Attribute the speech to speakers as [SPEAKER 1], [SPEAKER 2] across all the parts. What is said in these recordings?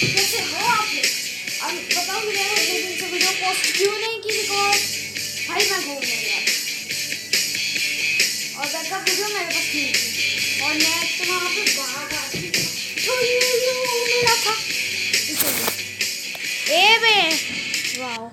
[SPEAKER 1] कैसे हो आप लोग? अब बताओ मुझे इतने दिन से वीडियो पोस्ट क्यों नहीं की? बिकॉज भाई मैं घूमने गया और बैकअप वीडियो मेरे पास नहीं थी और मैं तो वहाँ पे भाग आ गई तो ये मिला था इसलिए। ए बे wow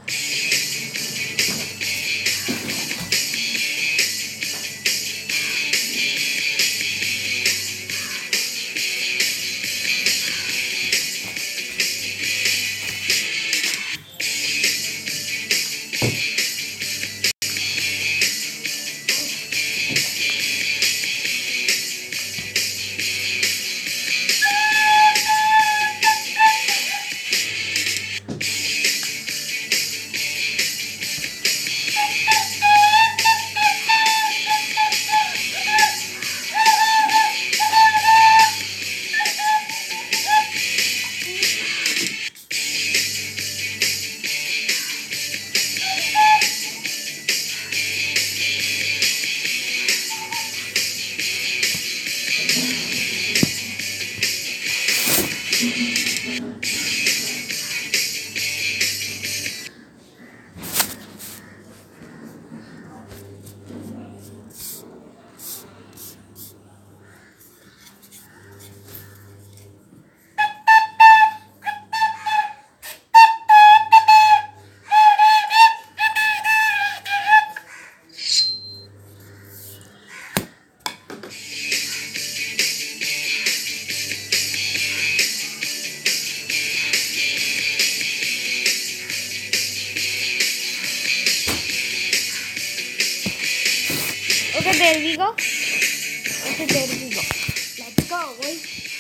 [SPEAKER 1] Okay, there we go. Okay, there we go. Let's go, boy.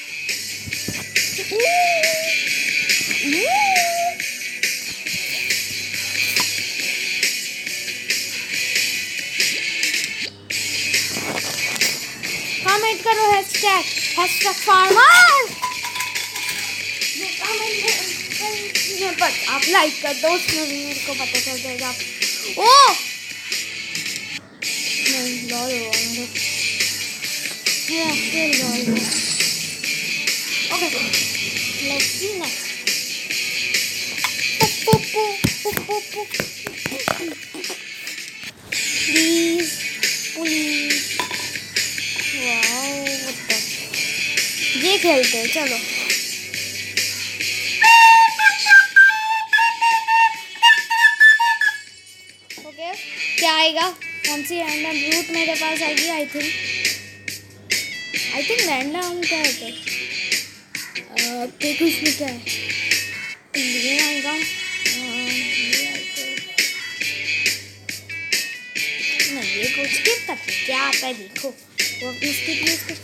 [SPEAKER 1] Comment करो hashtag farmer. बट आप लाइक कर दो उसमें भी मेरे को पता चल जाएगा आप ओ नहीं लॉल हुआ मेरे फिर lol okay let's see next please please wow ये खेलते हैं चलो क्या आएगा कौन सी रैंडम रूट मेरे पास आएगी आई थिंक रैंडम क्या होता है देखो इसमें क्या है ये आएगा नहीं ये कुछ स्किप करते क्या आता है देखो वो अपनी स्किप यूज कर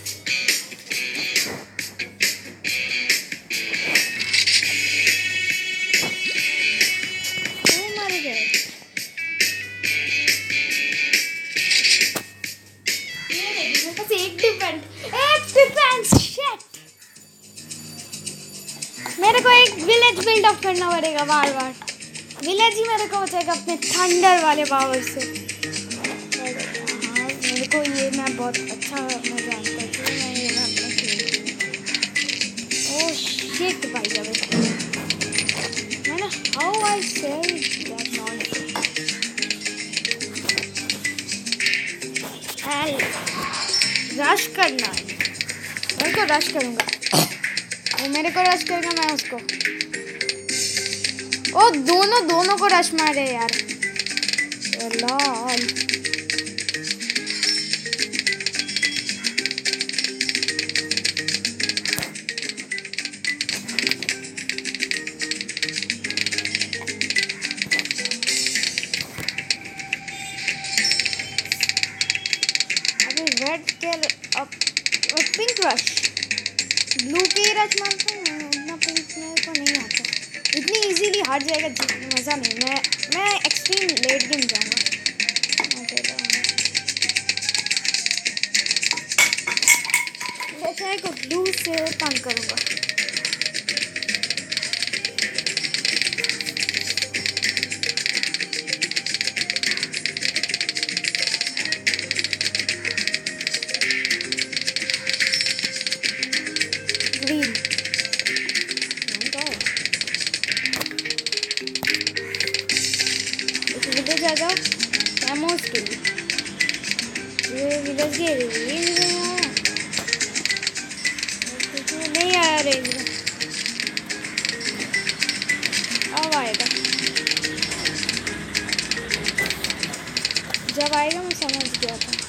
[SPEAKER 1] मेरे को एक विलेज बिल्ड अप करना पड़ेगा बार बार विलेज ही मेरे को बचाएगा अपने थंडर वाले पावर से हाँ मेरे को ये मैं बहुत अच्छा मैं जानता हूँ मैं ये मैं अपना खेल ओह शिट भाई जब मैंने how I said that noise rush करना है मेरे को रश करूँगा वो मेरे को रश करेगा मैं उसको ओ दोनों को रश मारे यार लॉल अभी रेड के पिंक रश ब्लू के रश मारता हूँ उतना पिंक मेरे को नहीं आता इतनी इजीली हार जाएगा मज़ा नहीं मैं एक्सट्रीम लेट गेम जाऊँगा वैसे को ब्लू से तंग करूँगा ग्रीन विलेज आ जाओ एमोस के लिए। ये विलेज के रेंज में आया नहीं आया रेंज में, अब आएगा। जब आएगा मैं समझ गया था।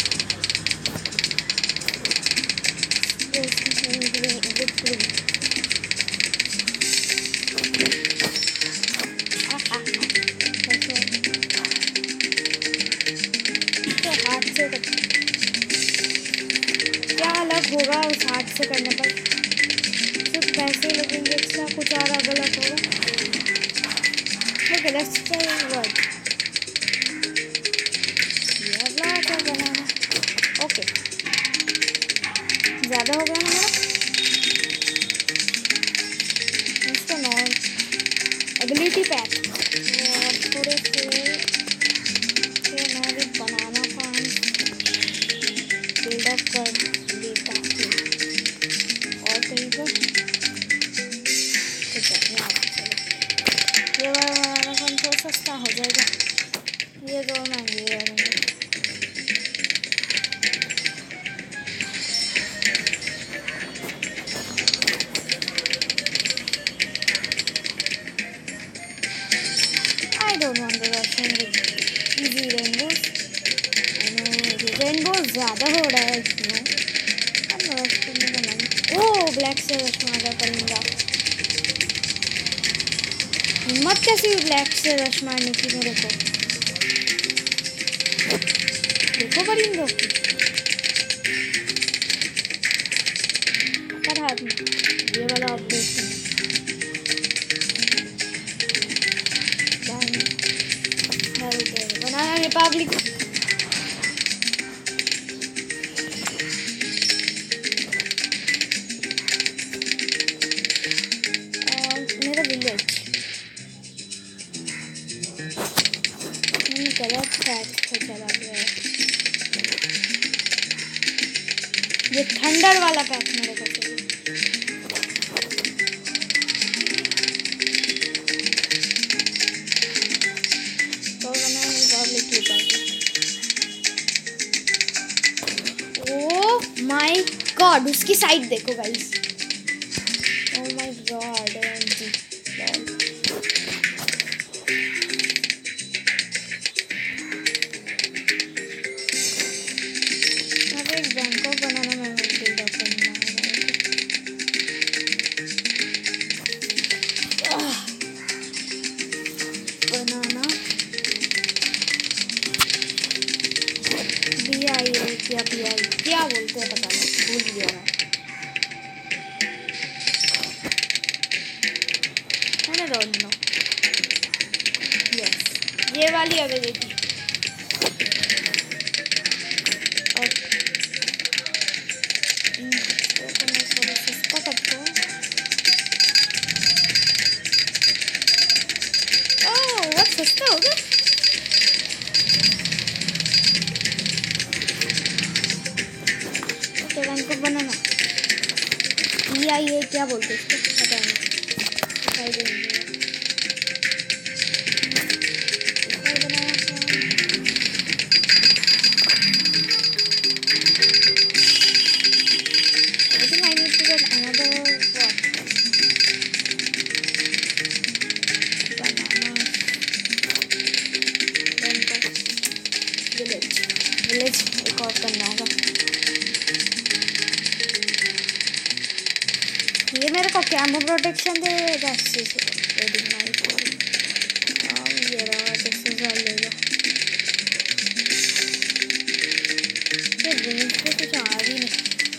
[SPEAKER 1] हाथ से क्या अलग होगा उस हाथ से करने पर? सिर्फ पैसे लगेंगे एक्स्ट्रा, कुछ और गलत होगा। Let's try word banana. Okay ज़्यादा हो गया ना मेरा। इसका नॉन एबिलिटी पैक और थोड़े से मैं बनाना फार्म बिल्डअप कर देता हूँ। और कहीं पर ये वाला बनाना फार्म थोड़ा सस्ता हो जाएगा, ये दो महंगे रहेंगे। I don't want to rush in with easy rainbows. I know rainbows ज़्यादा हो रहा है इसमें। अब rush करने का मन। ओह ब्लैक से रश मारा परिंदा। हिम्मत कैसी ब्लैक से रश मारने की मेरे को। देखो परिंदों की। पर हाथ में ये वाला ऑपरेशन। बनाना रिपब्लिक मेरा विलेज गलत पैक पे चला गया है। ये थंडर वाला पैक मेरे को चाहिए। माय गॉड उसकी साइड देखो गाइस। ओह माय गॉड अब एक बैंक ऑफ बनाना मैं बिल्डअप करना बनाना क्या बोलते हैं पता नहीं, भूल गया मैं डोंट नो। यस ये वाली एबिलिटी और तो मैं थोड़ा सस्ता करता हूँ। ओह बहुत सस्ता होगा। को बनाना ये क्या बोलते इसको पता नहीं। विलेज एक और करना होगा। ये मेरे को कैमो प्रोटेक्शन देगा अच्छे से। ये रहा ले लो। ये रेंज पे कुछ आ भी नहीं।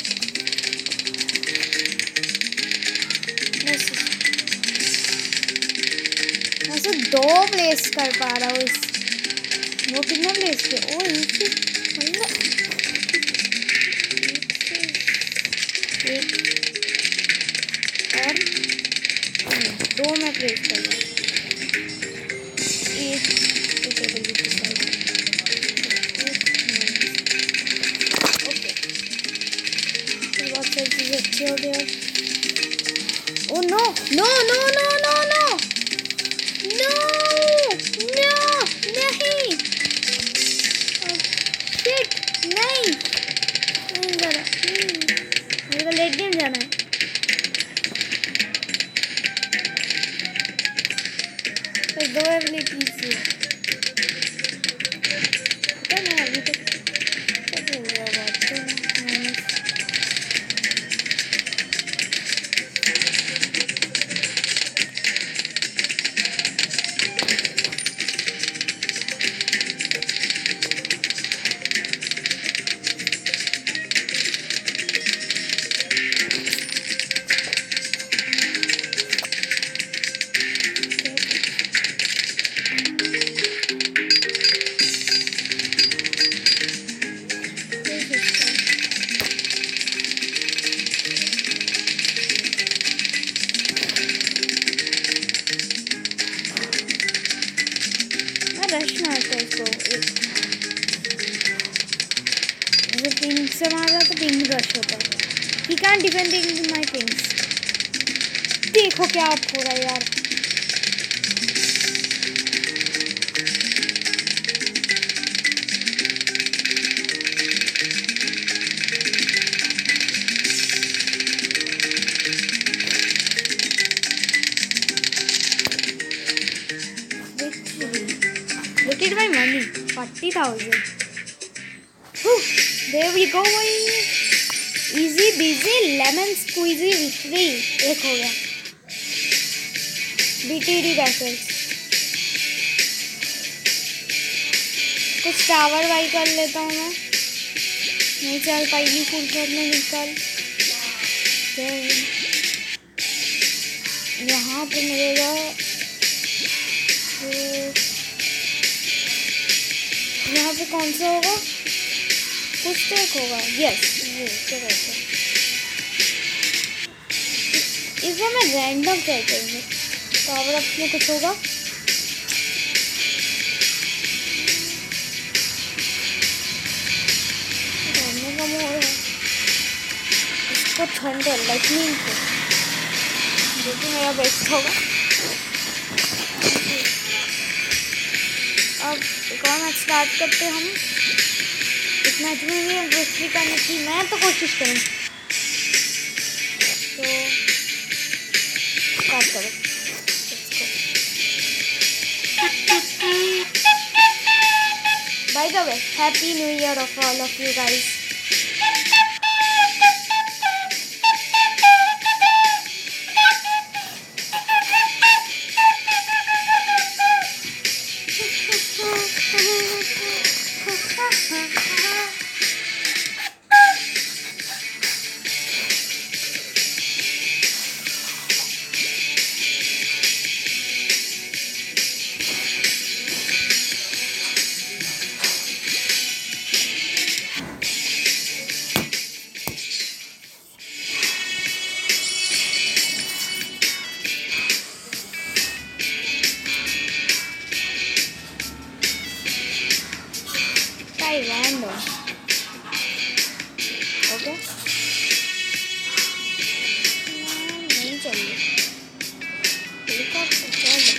[SPEAKER 1] मैं सिर्फ 2 प्लेस कर पा रहा हूँ इस। वो कितना प्लेस पे? ओ एक और 2 में प्लेस कर रहा हूँ। ओके बहुत सारी चीज़ें अच्छी हो गई। Oh no no no no no no no no नहीं नहीं नहीं जा रहा, मेरे को लेट गेम जाना है। तो दो एबिलिटीज से पता नहीं अभी तक क्या चल रहा है बात तो रश मारता है इसको, जैसे पिंक से मारा तो पिंक रश होता है। He can defending my pinks. देखो क्या आप हो रहा है यार। Look at my money, 40,000. There we go, boy. Easy busy lemon squeezy victory. एक हो गया। BTD battles. कुछ टावर बाई कर लेता हूँ मैं। नहीं चल पाएगी फुल शॉट में निकल। यहाँ पे मिलेगा यहाँ पे कौन सा होगा, कुछ तो एक होगा। यस ये चलो इस बार मैं रैंडम ट्राई करूँगी। पावर अप में कुछ होगा। रैंडम का मोड है, इसको थंडर लाइटनिंग को जो कि मेरा बेस्ट होगा। अब एक और मैच स्टार्ट करते हम। इस मैच में भी विक्ट्री करनी थी, मैं तो कोशिश करूँ। तो स्टार्ट करो। By the way happy new year of all of you guys. Random. Okay. नहीं चाहिए। हेलीकॉप्टर चलो।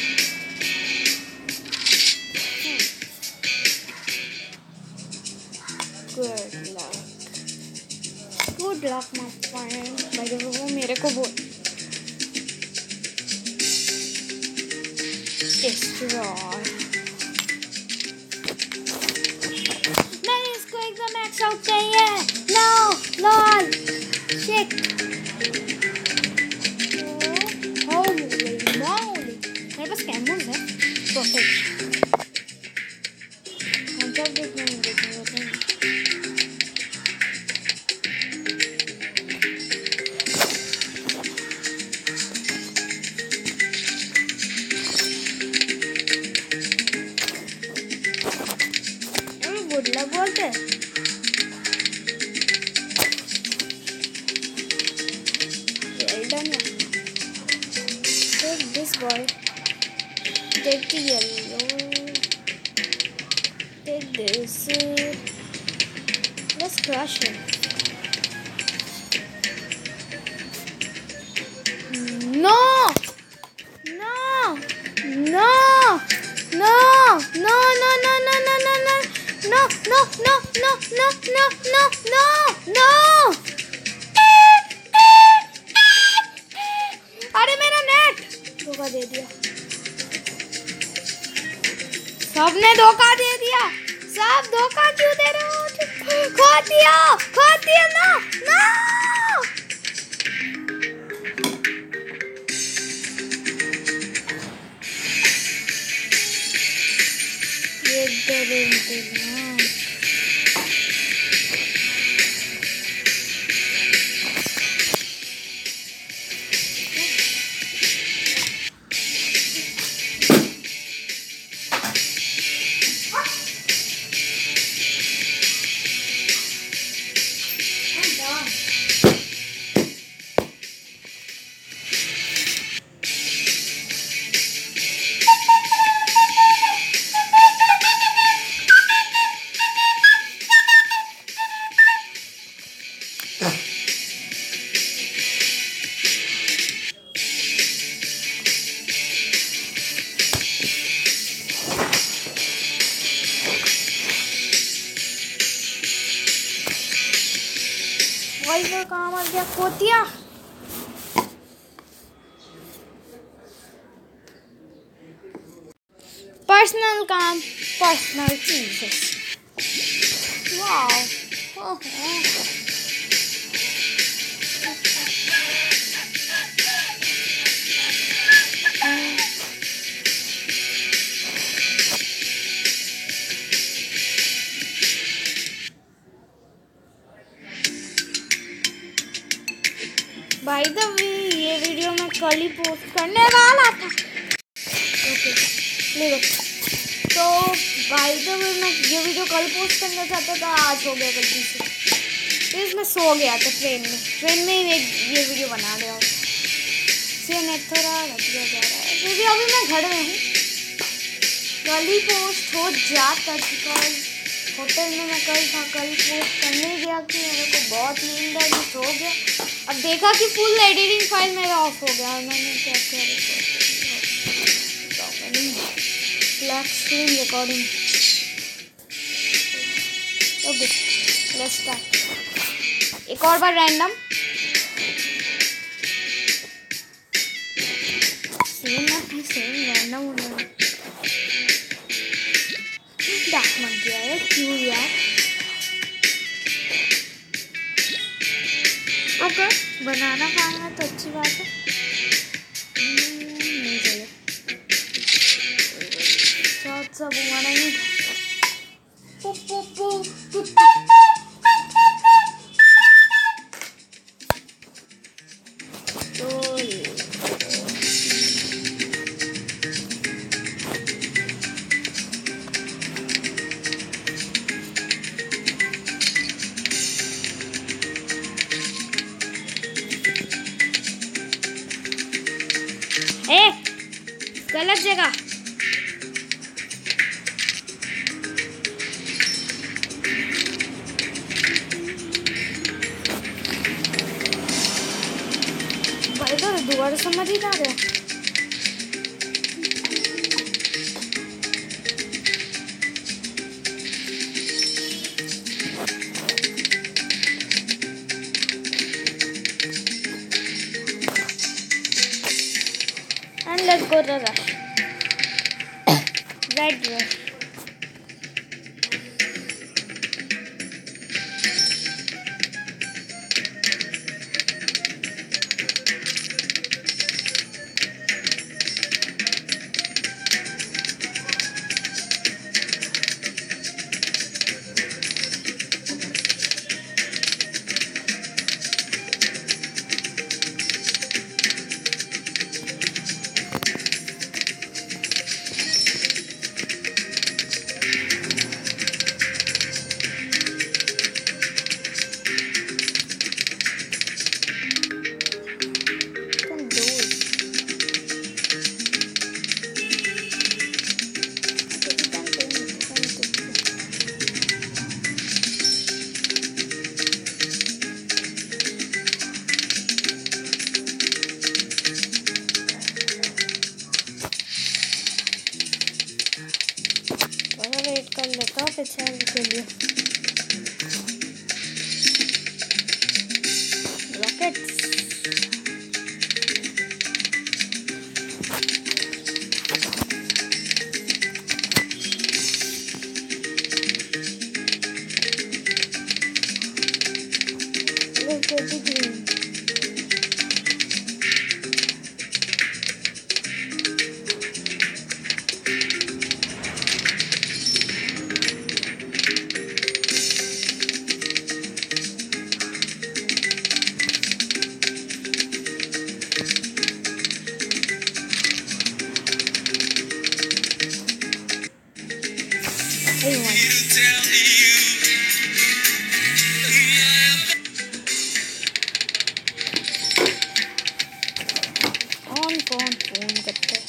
[SPEAKER 1] Good luck. Good luck my friend. भाई जब वो मेरे को बोल destroy. मैक्स आउट चाहिए। No lol shit. Holy moly मेरे पास कैमोस है। परफेक्ट। हम सब देखने में देखने होते हैं। गुड लक बोलते हैं। Take this boy. Take the yellow. Take this. Let's crush him. No! No! No! No! No! No! No! No! No! No! No! No! No! No! No! No no no no no. अरे मेरा net धोखा दे दिया। सबने धोखा दे दिया। सब धोखा क्यों दे रहे हो? खो दिया ना ना। वही तो काम आ गया। खोतिया पर्सनल काम, पर्सनल चीजें। वाओ। भाई द वे ये वीडियो मैं कल ही पोस्ट करने वाला था। ओके देखो, तो भाई द वे मैं ये वीडियो कल पोस्ट करना चाहता था, आज हो गया गलती से। प्लीज मैं सो गया था ट्रेन में ही ये वीडियो बना रहा हूँ। इसलिए नेट थोड़ा घटिया जा रहा है, फिर भी अभी मैं घर में हूँ। कल ही पोस्ट हो जाता, बिकॉज होटल में मैं कल पोस्ट करने गया कि मेरे को बहुत नींद आई, सो गया। अब देखा कि फुल एडिटिंग फाइल मेरा ऑफ हो गया और मैंने क्या black screen recording. Okay let's start. एक और बार रैंडम सेम रैंडम होना डाक मन गया है। क्यों यार? ओके बनाना खाना तो अच्छी बात है। नहीं चले सब घुमाना नहीं गलत जगह। भाई तो दोबारा समझ ही ना रहा। And let's go to rush. Red rush. Wait कर लेता हूँ पिछले के लिए। let's go to green. कौन फोन करता है?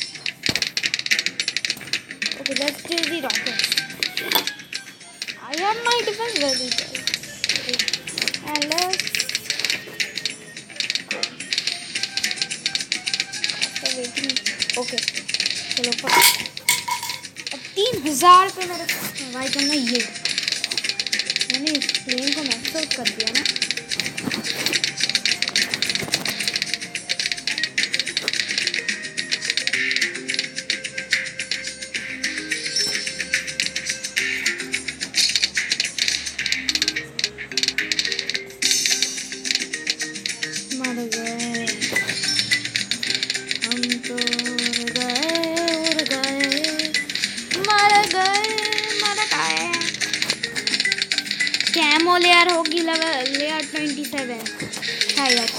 [SPEAKER 1] Okay, let's do the rockets. I have my defense very good. And let's after waiting. Okay, चलो अब 3000 पे मेरे भाई करना ये मैंने इस प्लेन को मैक्स आउट कर दिया ना. कैमो लेयर होगी लेयर 27 शायद.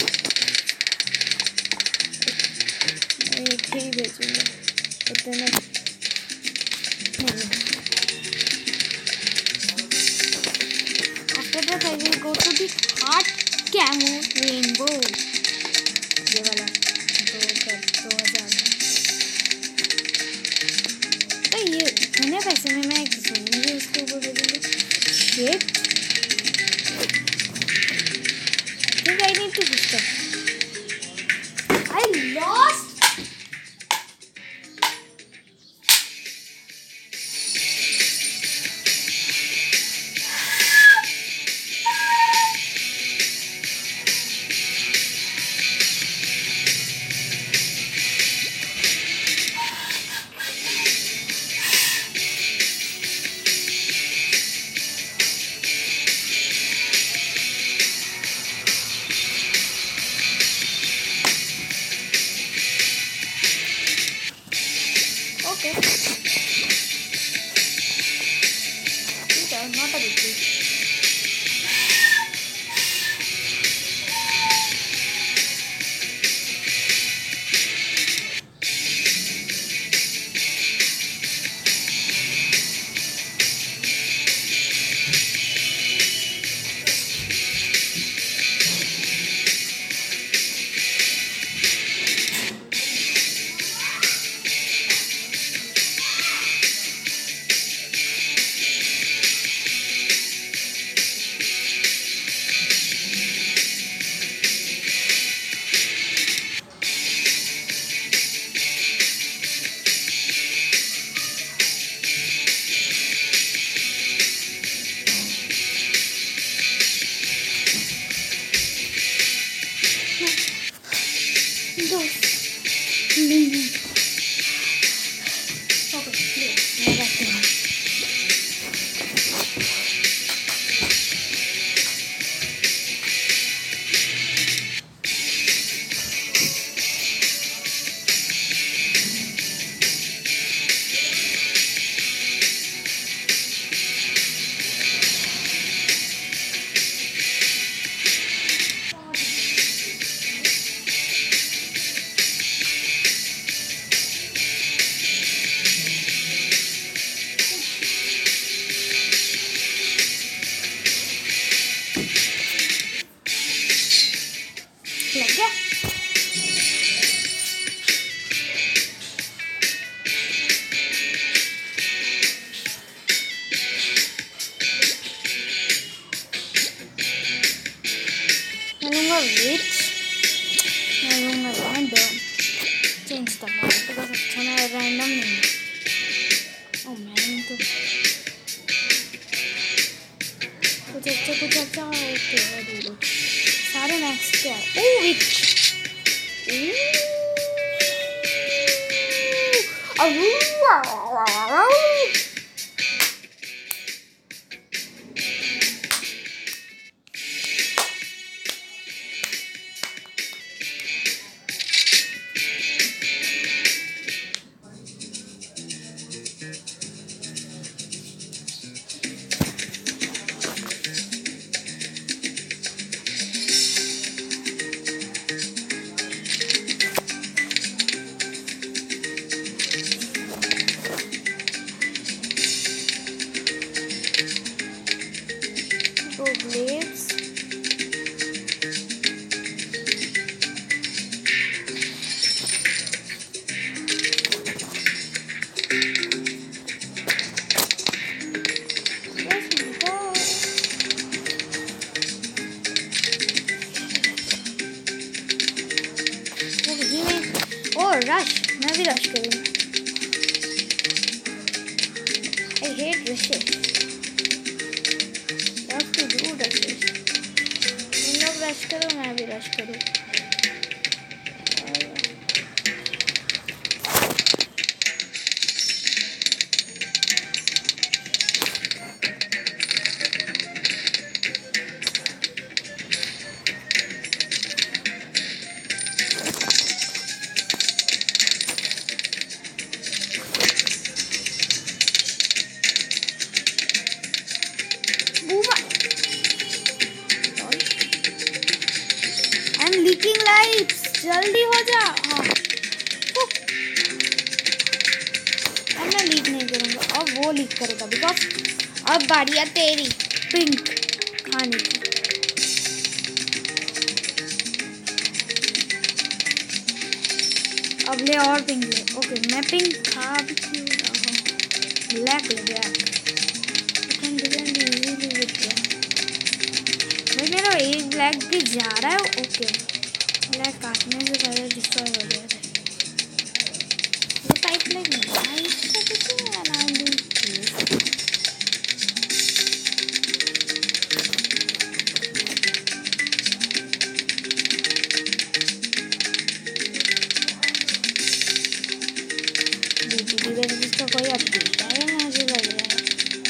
[SPEAKER 1] एक ही भेजूंगा इतने नहीं. After that I will go to the heart camo rainbow. ये वाला 2000 तो ये इतने पैसे में मैं सुनूंगी उसके ऊपर भेजूंगी. Shit, I need to do stuff. I lost. Okay. Not a big deal. which मैं लूँगा random change the map because अच्छा मैं random नहीं. Oh man तो कुछ अच्छा okay very good. सारे मैक्स के हैं। ओह विच blades. रश मैं भी रश करूँगी। I hate rushes. What to do rushes? तुम लोग रश करो मैं भी रश करूँ। लीकिंग लाइट्स जल्दी हो जा। हाँ अब मैं लीक नहीं करूँगा, अब वो लीक करेगा बिकॉज अब बारी है तेरी पिंक खाने की। अब ले और पिंक ले। ओके मैं पिंक खा भी क्यों रहा हूँ। ब्लैक ले ब्लैक भाई मेरा एक ब्लैक भी जा रहा है। ओके ब्लैक काटने से पहले डिस्ट्रॉय हो गया था। वो टाइप लाइक नाइस जिसका कोई अपडेट है मुझे लग रहा है।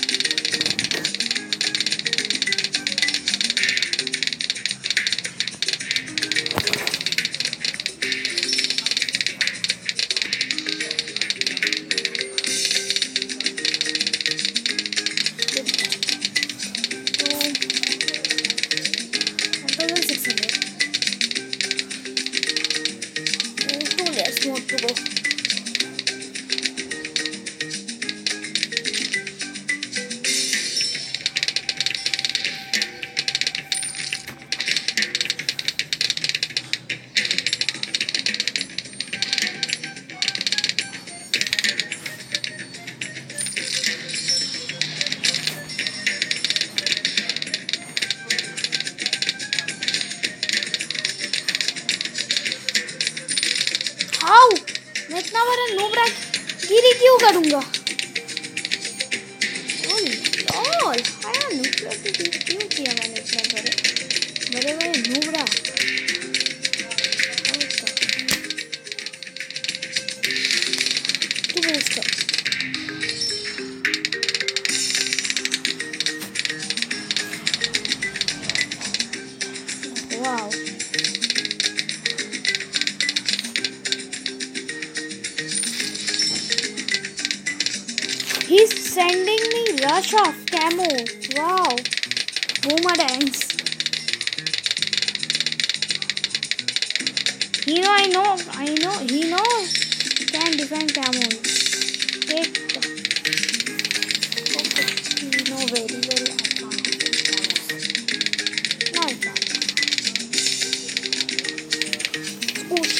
[SPEAKER 1] To go. How? मैं इतना बड़ा नूबरा गिरी क्यों करूँगा? ओह हाँ नूबरा क्यों किया मैंने इतना बड़े बड़े नूबरा। तू बोल कर। वाव he's sending me rush of camo. Wow boomerangs. He knows he can defend camo. Take okay. He know very well now push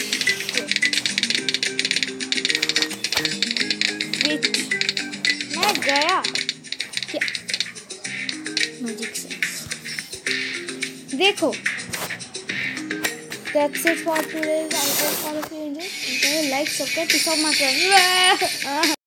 [SPEAKER 1] wait मैं गया क्या मैजिक सेंस देखो। That's it for today's I hope all of you enjoyed. Like, subscribe, peace out my friends.